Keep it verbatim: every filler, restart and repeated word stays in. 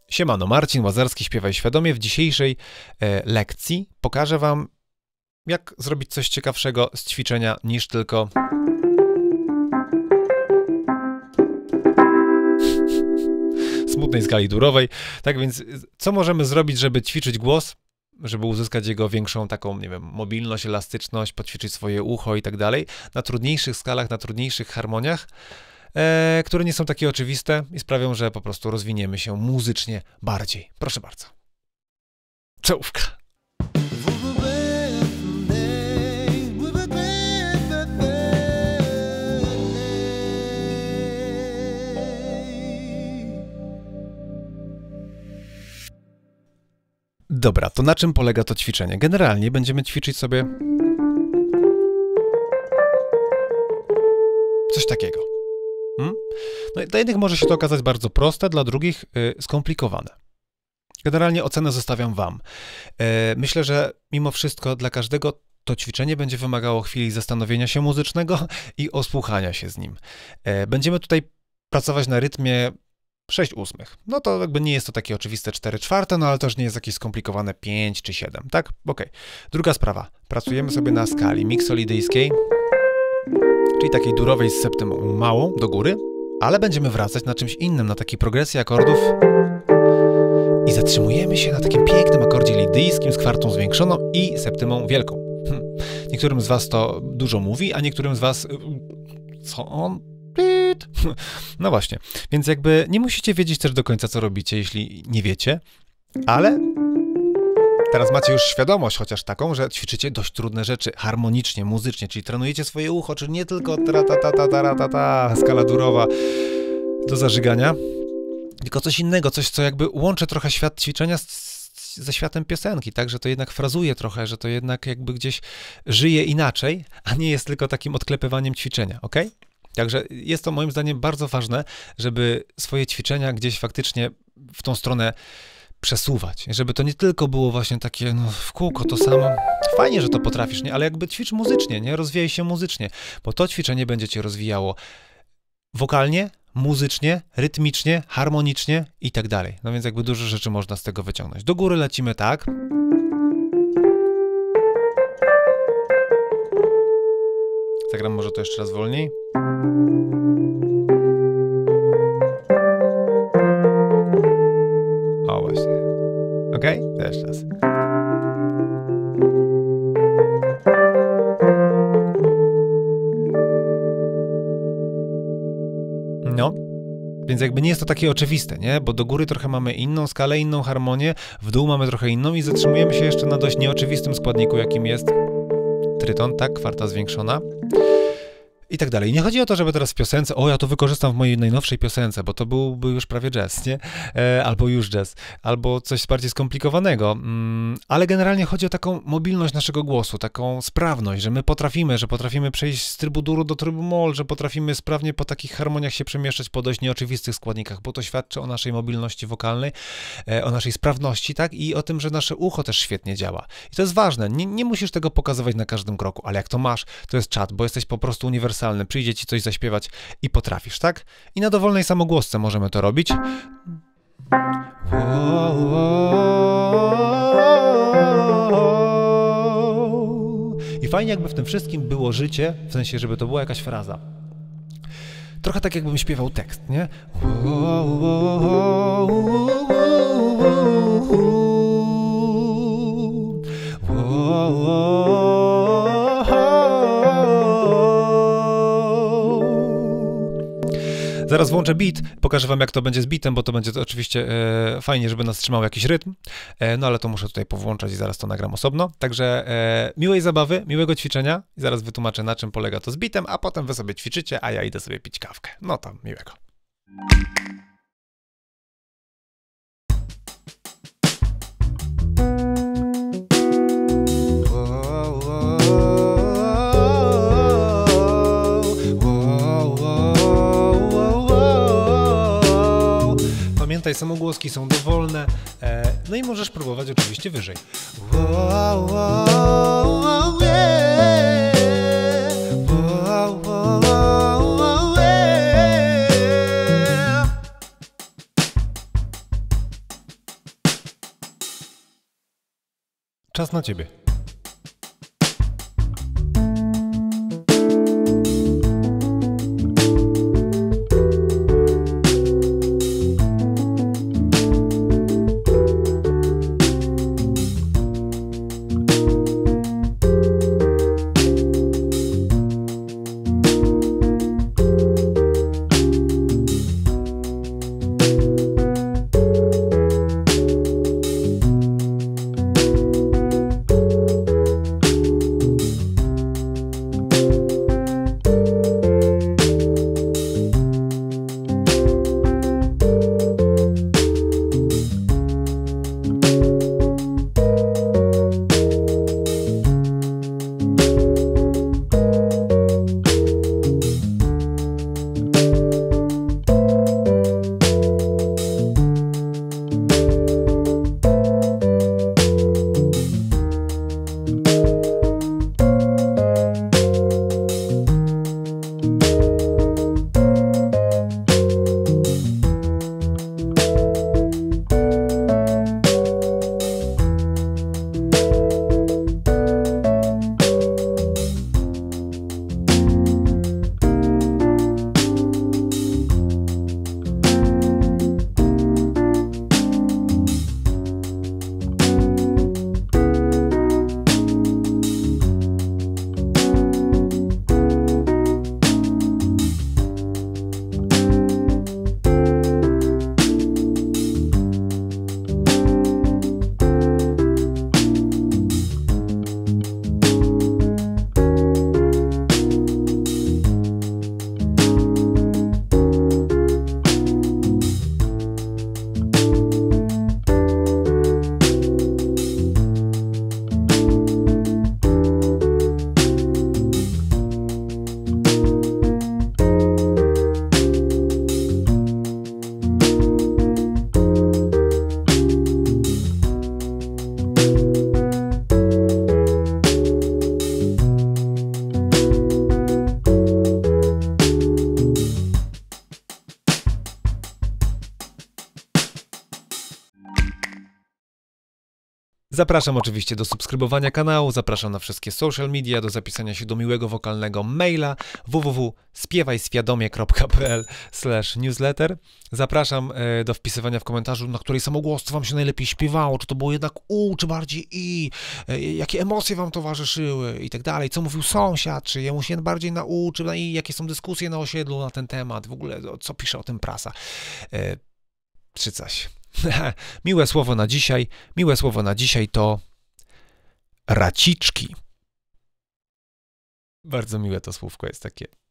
Siemano, Marcin Łazarski, Śpiewaj Świadomie. W dzisiejszej e, lekcji pokażę wam, jak zrobić coś ciekawszego z ćwiczenia niż tylko smutnej skali durowej. Tak więc, co możemy zrobić, żeby ćwiczyć głos, żeby uzyskać jego większą taką, nie wiem, mobilność, elastyczność, poćwiczyć swoje ucho i tak dalej, na trudniejszych skalach, na trudniejszych harmoniach, e, które nie są takie oczywiste i sprawią, że po prostu rozwiniemy się muzycznie bardziej. Proszę bardzo. Czołówka. Dobra, to na czym polega to ćwiczenie? Generalnie będziemy ćwiczyć sobie coś takiego. Hmm? No i dla jednych może się to okazać bardzo proste, dla drugich yy, skomplikowane. Generalnie ocenę zostawiam wam. Yy, myślę, że mimo wszystko dla każdego to ćwiczenie będzie wymagało chwili zastanowienia się muzycznego i osłuchania się z nim. Yy, będziemy tutaj pracować na rytmie sześć ósmych. No to jakby nie jest to takie oczywiste cztery czwarte, no ale też nie jest jakieś skomplikowane pięć czy siedem, tak? Okej. Druga sprawa. Pracujemy sobie na skali miksolidyjskiej, czyli takiej durowej z septymą małą do góry, ale będziemy wracać na czymś innym, na takiej progresji akordów i zatrzymujemy się na takim pięknym akordzie lidyjskim z kwartą zwiększoną i septymą wielką. Hm. Niektórym z was to dużo mówi, a niektórym z was... Co on... No właśnie, więc jakby nie musicie wiedzieć też do końca, co robicie, jeśli nie wiecie, ale teraz macie już świadomość chociaż taką, że ćwiczycie dość trudne rzeczy harmonicznie, muzycznie, czyli trenujecie swoje ucho, czyli nie tylko ta ta ta ta ta ta ta skala durowa do zażygania, tylko coś innego, coś, co jakby łączy trochę świat ćwiczenia z, ze światem piosenki, tak, że to jednak frazuje trochę, że to jednak jakby gdzieś żyje inaczej, a nie jest tylko takim odklepywaniem ćwiczenia, ok? Także jest to moim zdaniem bardzo ważne, żeby swoje ćwiczenia gdzieś faktycznie w tą stronę przesuwać. Żeby to nie tylko było właśnie takie, no w kółko to samo. Fajnie, że to potrafisz, nie? Ale jakby ćwicz muzycznie, nie? Rozwijaj się muzycznie, bo to ćwiczenie będzie cię rozwijało wokalnie, muzycznie, rytmicznie, harmonicznie i tak dalej. No więc jakby dużo rzeczy można z tego wyciągnąć. Do góry lecimy tak. Zagram może to jeszcze raz wolniej. O właśnie. Ok? Jeszcze raz. No. Więc jakby nie jest to takie oczywiste, nie? Bo do góry trochę mamy inną skalę, inną harmonię, w dół mamy trochę inną i zatrzymujemy się jeszcze na dość nieoczywistym składniku, jakim jest tryton, tak? Kwarta zwiększona. I tak dalej. Nie chodzi o to, żeby teraz w piosence, o ja to wykorzystam w mojej najnowszej piosence, bo to byłby już prawie jazz, nie? E, albo już jazz, albo coś bardziej skomplikowanego. Mm, ale generalnie chodzi o taką mobilność naszego głosu, taką sprawność, że my potrafimy, że potrafimy przejść z trybu dur do trybu moll, że potrafimy sprawnie po takich harmoniach się przemieszczać po dość nieoczywistych składnikach, bo to świadczy o naszej mobilności wokalnej, e, o naszej sprawności, tak? I o tym, że nasze ucho też świetnie działa. I to jest ważne. Nie, nie musisz tego pokazywać na każdym kroku, ale jak to masz, to jest czad, bo jesteś po prostu uniwersalny. Przyjdzie ci coś zaśpiewać i potrafisz, tak? I na dowolnej samogłosce możemy to robić. I fajnie jakby w tym wszystkim było życie, w sensie, żeby to była jakaś fraza. Trochę tak jakbym śpiewał tekst, nie? Zaraz włączę beat, pokażę wam jak to będzie z beatem, bo to będzie to oczywiście e, fajnie, żeby nas trzymał jakiś rytm, e, no ale to muszę tutaj powłączać i zaraz to nagram osobno. Także e, miłej zabawy, miłego ćwiczenia i zaraz wytłumaczę na czym polega to z beatem, a potem wy sobie ćwiczycie, a ja idę sobie pić kawkę. No to miłego. Pamiętaj, samogłoski są dowolne, e, no i możesz próbować oczywiście wyżej. Wow, wow, wow, yeah. Wow, wow, wow, yeah. czas na ciebie. Zapraszam oczywiście do subskrybowania kanału, zapraszam na wszystkie social media, do zapisania się do miłego wokalnego maila w w w kropka spiewajświadomie kropka p l slash newsletter. Zapraszam e, do wpisywania w komentarzu, na której samogłosce wam się najlepiej śpiewało, czy to było jednak u, czy bardziej i, e, jakie emocje wam towarzyszyły i tak dalej, co mówił sąsiad, czy jemu się bardziej na u, czy na i, jakie są dyskusje na osiedlu na ten temat, w ogóle co pisze o tym prasa, e, czy coś. Miłe słowo na dzisiaj, miłe słowo na dzisiaj to raciczki. Bardzo miłe to słówko jest takie.